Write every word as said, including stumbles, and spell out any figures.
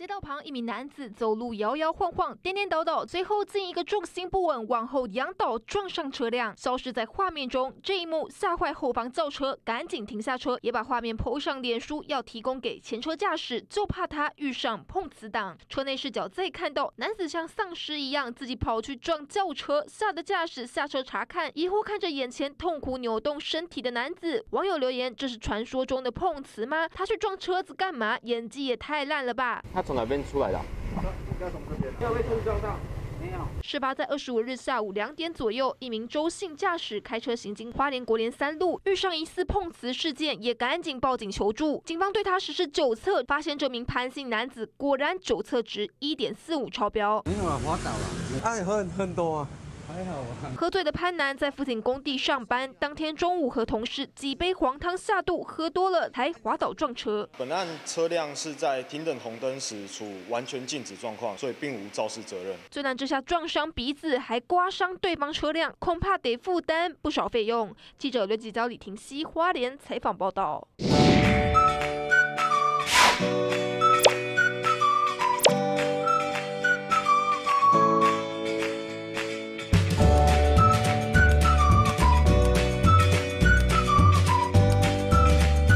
街道旁，一名男子走路摇摇晃晃、颠颠倒倒，最后竟一个重心不稳往后仰倒，撞上车辆，消失在画面中。这一幕吓坏后方轿车，赶紧停下车，也把画面 po 上脸书，要提供给前车驾驶，就怕他遇上碰瓷党。车内视角再看到男子像丧尸一样自己跑去撞轿车，吓得驾驶下车查看，疑惑看着眼前痛苦扭动身体的男子。网友留言：这是传说中的碰瓷吗？他去撞车子干嘛？演技也太烂了吧！ 他从哪边出来的、啊？ 应该从这边。没有被车撞到。没有。 事发在二十五日下午两点左右，一名周姓驾驶开车行经花莲国联三路，遇上疑似碰瓷事件，也赶紧报警求助。警方对他实施酒测，发现这名潘姓男子果然酒测值一点四五超标。 没有啊，滑倒了。 他也喝很多啊。 还好啊。 喝醉的潘男在附近工地上班，当天中午和同事几杯黄汤下肚，喝多了才滑倒撞车。 本案车辆是在停等红灯时处完全静止状况，所以并无肇事责任。 最难之下撞伤鼻子，还刮伤对方车辆，恐怕得负担不少费用。记者刘吉娇、李婷熙花莲采访报道。